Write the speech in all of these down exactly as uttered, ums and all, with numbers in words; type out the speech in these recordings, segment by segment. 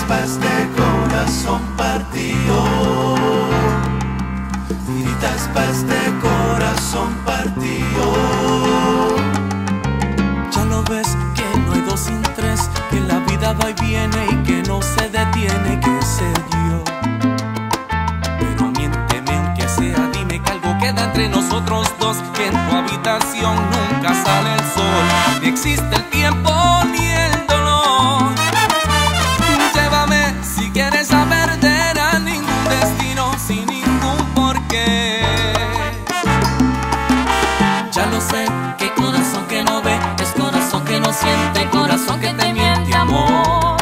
chispas de corazón partido, chispas de corazón partido. Ya lo ves que no hay dos sin tres, que la vida va y viene y que no se detiene, qué sé yo. Pero miénteme aunque sea, dime que algo queda entre nosotros dos, que en tu habitación nunca sale el sol, ni existe el tiempo ni el dolor. Llévame si quieres a perder a ningún destino sin ningún porqué. Ya lo sé, que corazón que no ve es corazón que no siente, corazón que te miente, amor.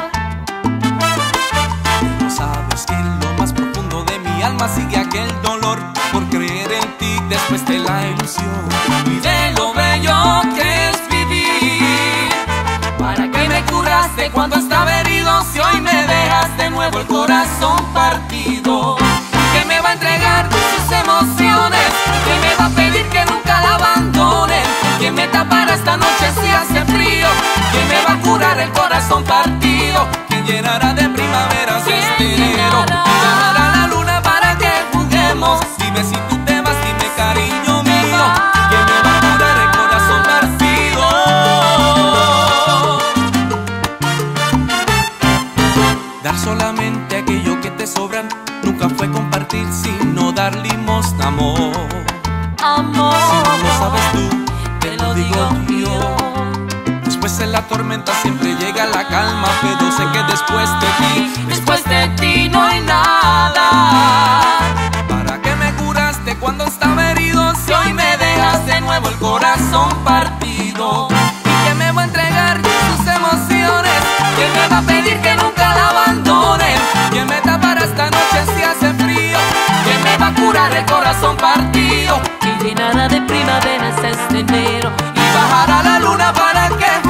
Pero sabes que en lo más profundo de mi alma sigue aquel dolor por creer en ti después de la ilusión y de lo bello que es vivir. ¿Para qué me curaste cuando estaba herido si hoy me dejas de nuevo el corazón partido? ¿Quién me va a entregar sus emociones? ¿Quién me va a pedir que nunca la abandone? ¿Quién me tapará esta noche si hace frío? ¿Quién me va a curar el corazón partido? ¿Quién llenará de primaveras este enero? ¿Quién bajará la luna para que juguemos? Dime si tú te vas, dime cariño mío, ¿quién me va a curar el corazón partido? Dar solamente aquello que te sobra nunca fue compartir, sino dar limosna, amor. Amor, si no lo sabes tú, te lo digo yo. Después en la tormenta siempre llega la calma, pero sé que después de ti, después de ti no hay nada. ¿Para qué me curaste cuando estaba herido si hoy me dejas de nuevo el corazón partido? ¿Y quién me va a entregar sus emociones? ¿Quién me va a pedir que nunca la abandone? ¿Quién me tapará esta noche si hace frío? ¿Quién me va a curar el corazón partido? ¿Quién llenará de primaveras este enero y bajará la luna para que